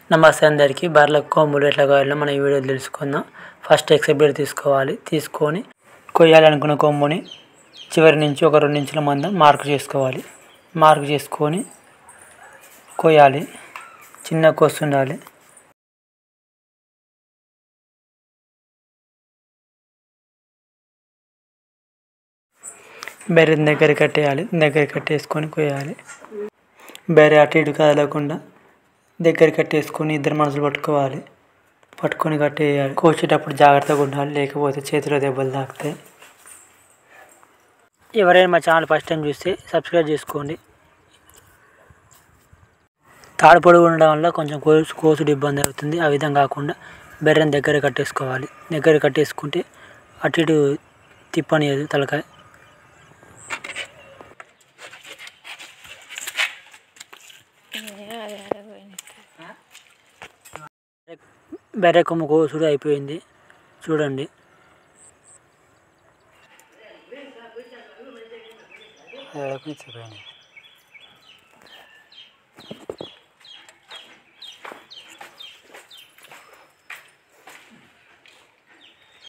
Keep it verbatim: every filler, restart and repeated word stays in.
నమస్తే అందరికీ. బర్రెలకు కొమ్ములు ఎట్లా కావాలో మనం ఈ వీడియో తెలుసుకుందాం. ఫస్ట్ ఎక్సెప్ట్ తీసుకోవాలి. తీసుకొని కొయ్యాలనుకున్న కొమ్ముని చివరి నుంచి ఒక రెండు ఇంచుల మందం మార్క్ చేసుకోవాలి. మార్క్ చేసుకొని కొయ్యాలి. చిన్న కోసు ఉండాలి. బెర్రె దగ్గర కట్టేయాలి. దగ్గర కట్టేసుకొని కొయ్యాలి. బెర్రె అటు ఇటు కదలకుండా దగ్గర కట్టేసుకొని ఇద్దరు మనుషులు పట్టుకోవాలి. పట్టుకొని కట్టేయాలి. కోసేటప్పుడు జాగ్రత్తగా ఉండాలి, లేకపోతే చేతిలో దెబ్బలు తాకుతాయి. ఎవరైనా మా ఛానల్ ఫస్ట్ టైం చూస్తే సబ్స్క్రైబ్ చేసుకోండి. తాడు పొడుగు ఉండడం వల్ల కొంచెం కోసు కోసుడు ఇబ్బంది అవుతుంది. ఆ విధంగా కాకుండా బెర్రెని దగ్గర కట్టేసుకోవాలి. దగ్గర కట్టేసుకుంటే అటు ఇటు తిప్పనియదు తలకాయ. బెర్రె కొమ్ము కోసుడు అయిపోయింది. చూడండి.